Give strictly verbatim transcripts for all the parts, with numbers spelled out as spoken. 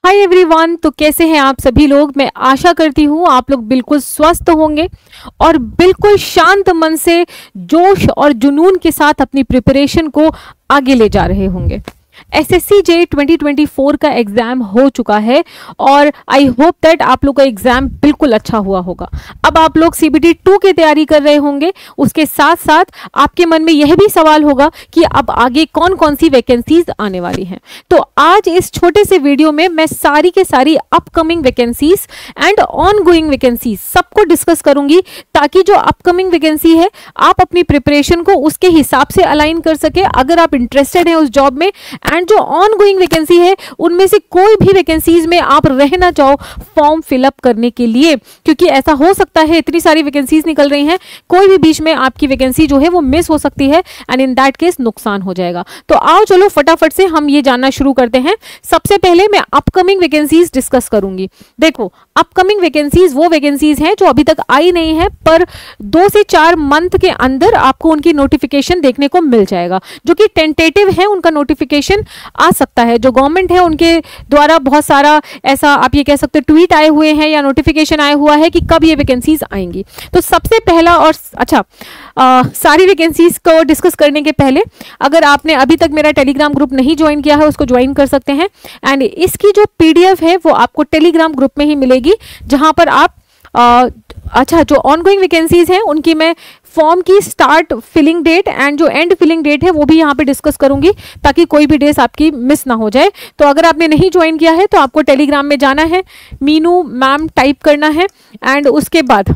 Hi everyone, तो कैसे हैं आप सभी लोग। मैं आशा करती हूँ आप लोग बिल्कुल स्वस्थ होंगे और बिल्कुल शांत मन से जोश और जुनून के साथ अपनी प्रिपरेशन को आगे ले जा रहे होंगे। SSC JE twenty twenty four का एग्जाम हो चुका है और आई होप दैट आप लोग का एग्जाम बिल्कुल अच्छा हुआ होगा। अब आप लोग सीबीटी टू की तैयारी कर रहे होंगे, उसके साथ साथ आपके मन में यह भी सवाल होगा कि अब आगे कौन कौन सी वैकेंसीज आने वाली हैं। तो आज इस छोटे से वीडियो में मैं सारी के सारी upcoming vacancies and ongoing vacancies सबको डिस्कस करूंगी, ताकि जो अपकमिंग वैकेंसी है आप अपनी प्रिपरेशन को उसके हिसाब से अलाइन कर सके अगर आप इंटरेस्टेड हैं उस जॉब में। एंड जो ऑन गोइंग वैकेंसी है उनमें से कोई भी वैकेंसीज में आप रहना चाहो फॉर्म फिलअप करने के लिए, क्योंकि ऐसा हो सकता है इतनी सारी वैकेंसीज निकल रही हैं, कोई भी बीच में आपकी वैकेंसी जो है वो मिस हो सकती है एंड इन दैट केस नुकसान हो जाएगा। तो आओ चलो फटाफट से हम ये जानना शुरू करते हैं। सबसे पहले मैं अपकमिंग वैकेंसीज डिस्कस करूंगी। देखो, अपकमिंग वैकेंसीज वो वैकेंसीज हैं जो अभी तक आई नहीं है, पर दो से चार मंथ के अंदर आपको उनकी नोटिफिकेशन देखने को मिल जाएगा, जो कि टेंटेटिव है। उनका नोटिफिकेशन आ सकता है, जो गवर्नमेंट है उनके द्वारा बहुत सारा ऐसा आप ये कह सकते हो ट्वीट आए हुए हैं या नोटिफिकेशन आया हुआ है कि कब ये वैकेंसीज आएंगी। तो सबसे पहला और अच्छा आ, सारी वैकेंसीज को डिस्कस करने के पहले अगर आपने अभी तक मेरा टेलीग्राम ग्रुप नहीं ज्वाइन किया है उसको ज्वाइन कर सकते हैं। एंड इसकी जो पीडीएफ है वो आपको टेलीग्राम ग्रुप में ही मिलेगी, जहां पर आप आ, अच्छा जो ऑनगोइंग वैकेंसीज हैं उनकी मैं फॉर्म की स्टार्ट फिलिंग डेट एंड जो एंड फिलिंग डेट है वो भी यहाँ पे डिस्कस करूंगी, ताकि कोई भी डेट आपकी मिस ना हो जाए। तो अगर आपने नहीं ज्वाइन किया है तो आपको टेलीग्राम में जाना है, मीनू मैम टाइप करना है एंड उसके बाद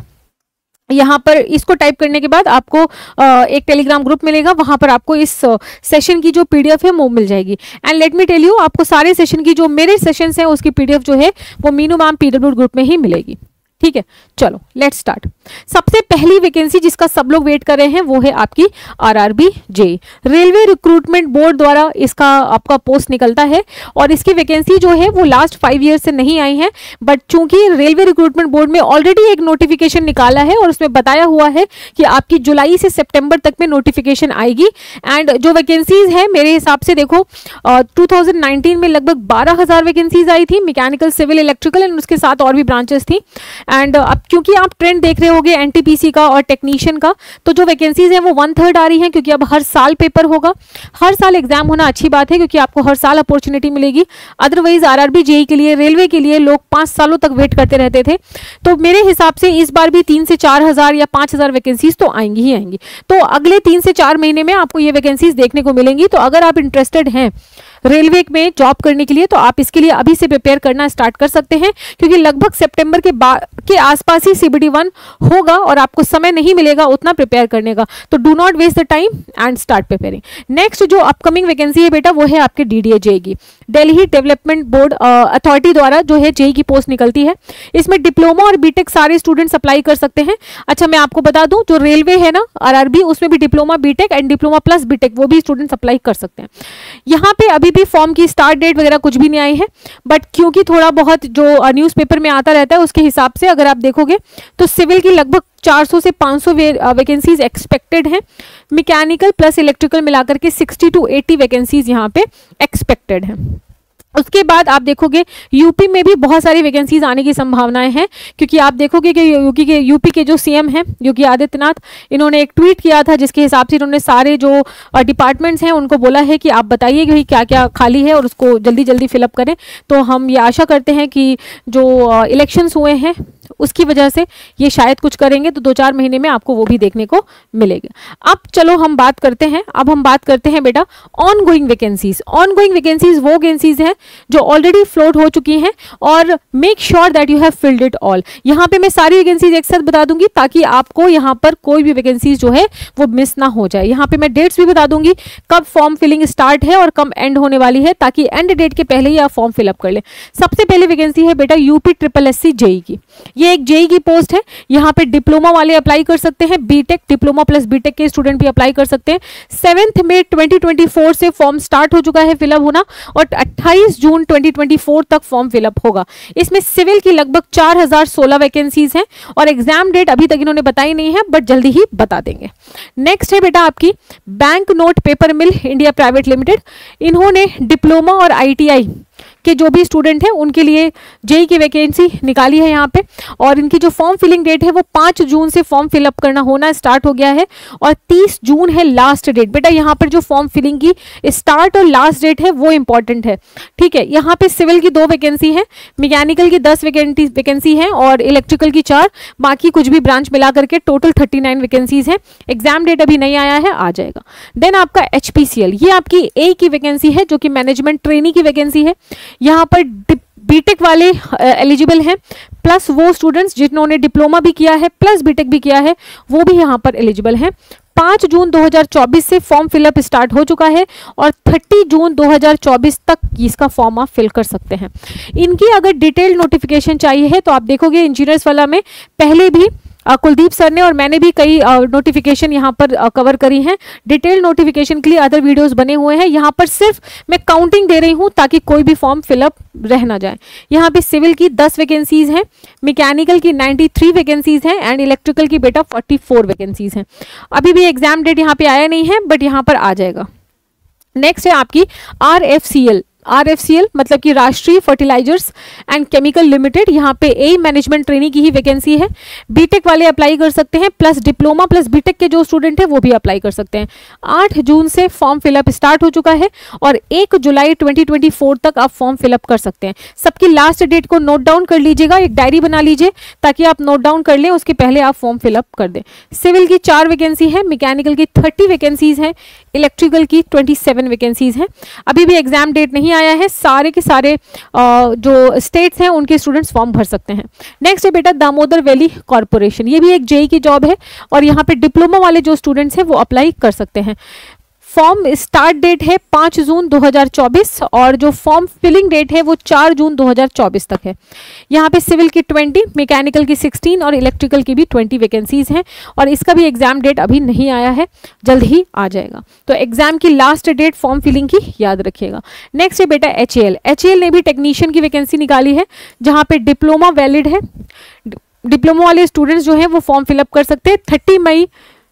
यहाँ पर इसको टाइप करने के बाद आपको एक टेलीग्राम ग्रुप मिलेगा, वहां पर आपको इस सेशन की जो पीडीएफ है वो मिल जाएगी। And let me tell you, आपको सारे सेशन की जो मेरे सेशंस हैं उसकी पीडीएफ जो है वो मीनू मैम पीडब्ल्यू ग्रुप में ही मिलेगी। ठीक है, चलो लेट्स स्टार्ट। सबसे पहली वैकेंसी जिसका सब लोग वेट कर रहे हैं वो है आपकी RRB JE. Railway recruitment board द्वारा इसका आपका पोस्ट निकलता है और इसकी वैकेंसी जो है वो लास्ट फाइव ईयर से नहीं आई है, बट चूंकि रेलवे रिक्रूटमेंट बोर्ड में ऑलरेडी एक नोटिफिकेशन निकाला है और उसमें बताया हुआ है कि आपकी जुलाई से सितंबर तक में नोटिफिकेशन आएगी। एंड जो वैकेंसीज है मेरे हिसाब से देखो टू थाउजेंड नाइनटीन में लगभग बारह हजार वैकेंसीज आई थी, मैकेनिकल, सिविल, इलेक्ट्रिकल एंड उसके साथ और भी ब्रांचेस थी। एंड अब क्योंकि आप ट्रेंड देख रहे होगे एनटीपीसी का और टेक्नीशियन का, तो जो वैकेंसीज हैं वो वन थर्ड आ रही हैं, क्योंकि अब हर साल पेपर होगा, हर साल एग्जाम होना अच्छी बात है क्योंकि आपको हर साल अपॉर्चुनिटी मिलेगी। अदरवाइज आरआरबी जेईई के लिए, रेलवे के लिए लोग पांच सालों तक वेट करते रहते थे। तो मेरे हिसाब से इस बार भी तीन से चार हजार या पांच हजार वैकेंसीज तो आएंगी ही आएंगी। तो अगले तीन से चार महीने में आपको ये वैकेंसीज देखने को मिलेंगी। तो अगर आप इंटरेस्टेड हैं रेलवे में जॉब करने के लिए तो आप इसके लिए अभी से प्रिपेयर करना स्टार्ट कर सकते हैं, क्योंकि लगभग सितंबर के बाद के आसपास ही सीबीटी वन होगा और आपको समय नहीं मिलेगा उतना प्रिपेयर करने का। तो do not waste the time and start preparing. Next जो अपकमिंग वैकेंसी है बेटा वो है आपके डीडीए जेईई की। दिल्ली डेवलपमेंट बोर्ड अथॉरिटी द्वारा जो है जेईई की पोस्ट निकलती है। इसमें डिप्लोमा और बीटेक सारे स्टूडेंट्स अप्लाई कर सकते हैं। अच्छा, मैं आपको बता दूं जो रेलवे है ना आरआरबी, उसमें भी diploma, BTech and diploma plus BTech वो भी स्टूडेंट्स अप्लाई कर सकते हैं। यहाँ पे अभी भी फॉर्म की स्टार्ट डेट वगैरह कुछ भी नहीं आई है, बट क्योंकि थोड़ा बहुत जो न्यूज़पेपर में आता रहता है उसके हिसाब से अगर आप देखोगे तो सिविल की लगभग चार सौ से पाँच सौ वैकेंसीज एक्सपेक्टेड हैं। मैकेनिकल प्लस इलेक्ट्रिकल मिलाकर के साठ टू अस्सी वैकेंसीज यहाँ पे एक्सपेक्टेड हैं। उसके बाद आप देखोगे यूपी में भी बहुत सारी वैकेंसीज आने की संभावनाएं हैं, क्योंकि आप देखोगे कि यूपी के यूपी के जो सीएम हैं योगी आदित्यनाथ, इन्होंने एक ट्वीट किया था जिसके हिसाब से इन्होंने सारे जो डिपार्टमेंट्स हैं उनको बोला है कि आप बताइए कि क्या क्या खाली है और उसको जल्दी जल्दी फिलअप करें। तो हम ये आशा करते हैं कि जो इलेक्शंस हुए हैं उसकी वजह से ये शायद कुछ करेंगे, तो दो चार महीने में आपको वो भी देखने को मिलेगा। अब चलो हम बात करते हैं अब हम बात करते हैं बेटा ongoing vacancies. Ongoing vacancies वो वैकेंसीज हैं जो ऑलरेडी फ्लोट हो चुकी हैं और make sure that you have filled it all. यहाँ पे मैं सारी वैकेंसीज एक साथ बता दूंगी ताकि आपको यहाँ पर कोई भी वैकेंसीज जो है वो मिस ना हो जाए। यहाँ पे मैं डेट्स भी बता दूंगी कब फॉर्म फिलिंग स्टार्ट है और कब एंड होने वाली है, ताकि एंड डेट के पहले ही आप फॉर्म फिलअप कर ले। सबसे पहले वैकेंसी है बेटा UP triple S C JE की। ये एक जेईई की पोस्ट है। यहाँ पे डिप्लोमा वाले अप्लाई कर सकते हैं, बीटेक, डिप्लोमा प्लस बीटेक के स्टूडेंट भी अप्लाई कर सकते हैं। Seventh May twenty twenty four से फॉर्म स्टार्ट हो चुका है फिलअप होना और अट्ठाईस जून ट्वेंटी ट्वेंटी फोर तक फॉर्म फिलअप होगा। इसमें सिविल की लगभग चार हजार सोलह वैकेंसीज हैं और एग्जाम डेट अभी तक इन्होंने बताई नहीं है, बट जल्दी ही बता देंगे। नेक्स्ट है बेटा आपकी bank note paper mill India private limited. इन्होंने डिप्लोमा और आईटीआई के जो भी स्टूडेंट हैं उनके लिए जेई की वैकेंसी निकाली है यहाँ पे। और इनकी जो फॉर्म फिलिंग डेट है वो पाँच जून से फॉर्म फिलअप करना होना स्टार्ट हो गया है और तीस जून है लास्ट डेट। बेटा यहाँ पर जो फॉर्म फिलिंग की स्टार्ट और लास्ट डेट है वो इंपॉर्टेंट है, ठीक है। यहाँ पे सिविल की दो वैकेंसी है, मैकेनिकल की दस वैकेंसी है और इलेक्ट्रिकल की चार, बाकी कुछ भी ब्रांच मिला करके टोटल थर्टी नाइन वैकेंसीज है। एग्जाम डेट अभी नहीं आया है, आ जाएगा। देन आपका एचपीसीएल, ये आपकी ए की वैकेंसी है जो कि मैनेजमेंट ट्रेनी की वैकेंसी है। यहाँ पर बीटेक वाले एलिजिबल हैं, प्लस वो स्टूडेंट्स जिन्होंने डिप्लोमा भी किया है प्लस बीटेक भी किया है वो भी यहाँ पर एलिजिबल हैं। पाँच जून दो हज़ार चौबीस से फॉर्म फिलअप स्टार्ट हो चुका है और तीस जून दो हज़ार चौबीस तक इसका फॉर्म आप फिल कर सकते हैं। इनकी अगर डिटेल नोटिफिकेशन चाहिए है तो आप देखोगे इंजीनियर्स वाला में पहले भी आ, कुलदीप सर ने और मैंने भी कई नोटिफिकेशन यहाँ पर आ, कवर करी हैं। डिटेल नोटिफिकेशन के लिए अदर वीडियोस बने हुए हैं। यहाँ पर सिर्फ मैं काउंटिंग दे रही हूँ ताकि कोई भी फॉर्म फिलअप रह ना जाए। यहाँ पे सिविल की दस वैकेंसीज हैं, मैकेनिकल की तिरानवे वैकेंसीज हैं एंड इलेक्ट्रिकल की बेटा चौवालीस वैकेंसीज हैं। अभी भी एग्जाम डेट यहाँ पे आया नहीं है बट यहाँ पर आ जाएगा। नेक्स्ट है आपकी R F C L. R F C L मतलब कि राष्ट्रीय फर्टिलाइजर्स एंड केमिकल लिमिटेड। यहाँ पे ए मैनेजमेंट ट्रेनिंग की ही वैकेंसी है। बीटेक वाले अप्लाई कर सकते हैं, प्लस डिप्लोमा प्लस बीटेक के जो स्टूडेंट हैं वो भी अप्लाई कर सकते हैं। आठ जून से फॉर्म फिलअप स्टार्ट हो चुका है और एक जुलाई दो हज़ार चौबीस तक आप फॉर्म फिलअप कर सकते हैं। सबकी लास्ट डेट को नोट डाउन कर लीजिएगा, एक डायरी बना लीजिए ताकि आप नोट डाउन कर लें, उसके पहले आप फॉर्म फिलअप कर दें। सिविल की चार वैकेंसी है, मैकेनिकल की थर्टी वैकेंसीज हैं, इलेक्ट्रिकल की ट्वेंटी सेवन वैकेंसीज हैं। अभी भी एग्जाम डेट नहीं आया है, सारे के सारे जो स्टेट्स हैं उनके स्टूडेंट्स फॉर्म भर सकते हैं। नेक्स्ट है बेटा दामोदर वैली कॉर्पोरेशन, ये भी एक जेई की जॉब है और यहाँ पे डिप्लोमा वाले जो स्टूडेंट्स हैं वो अप्लाई कर सकते हैं। फॉर्म स्टार्ट डेट है पाँच जून दो हज़ार चौबीस और जो फॉर्म फिलिंग डेट है वो चार जून दो हज़ार चौबीस तक है। यहाँ पे सिविल की बीस, मैकेनिकल की सोलह और इलेक्ट्रिकल की भी बीस वैकेंसीज हैं और इसका भी एग्जाम डेट अभी नहीं आया है, जल्द ही आ जाएगा। तो एग्जाम की लास्ट डेट फॉर्म फिलिंग की याद रखिएगा। नेक्स्ट है बेटा H A L. H A L ने भी टेक्नीशियन की वैकेंसी निकाली है जहाँ पे डिप्लोमा वैलिड है। डिप्लोमा वाले स्टूडेंट्स जो हैं वो फॉर्म फिलअप कर सकते हैं। तीस मई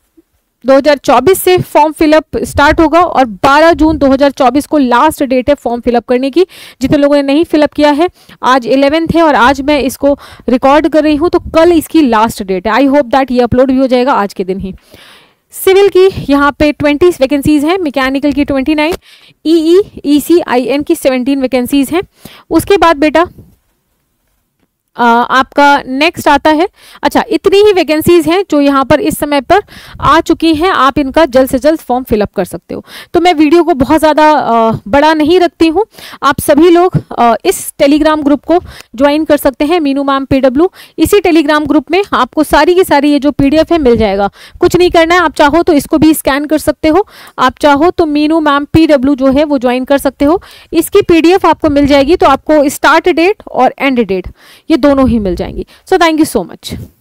दो हज़ार चौबीस से फॉर्म फिलअप स्टार्ट होगा और बारह जून दो हज़ार चौबीस को लास्ट डेट है फॉर्म फिलअप करने की। जितने लोगों ने नहीं फिलअप किया है, आज ग्यारहवें है और आज मैं इसको रिकॉर्ड कर रही हूँ तो कल इसकी लास्ट डेट है। आई होप दैट ये अपलोड भी हो जाएगा आज के दिन ही। सिविल की यहाँ पे बीस वैकेंसीज हैं, मैकेनिकल की उनतीस, ईई ईसीआईएन की सत्रह वैकेंसीज हैं। उसके बाद बेटा आ, आपका नेक्स्ट आता है, अच्छा इतनी ही वैकेंसीज हैं जो यहाँ पर इस समय पर आ चुकी हैं। आप इनका जल्द से जल्द फॉर्म फिलअप कर सकते हो। तो मैं वीडियो को बहुत ज़्यादा बड़ा नहीं रखती हूँ, आप सभी लोग आ, इस टेलीग्राम ग्रुप को ज्वाइन कर सकते हैं, मीनू मैम पीडब्ल्यू। इसी टेलीग्राम ग्रुप में आपको सारी की सारी ये जो पीडीएफ है मिल जाएगा। कुछ नहीं करना है, आप चाहो तो इसको भी स्कैन कर सकते हो, आप चाहो तो मीनू मैम पीडब्ल्यू जो है वो ज्वाइन कर सकते हो। इसकी पीडीएफ आपको मिल जाएगी तो आपको स्टार्ट डेट और एंड डेट ये दोनों ही मिल जाएंगी। So thank you so much.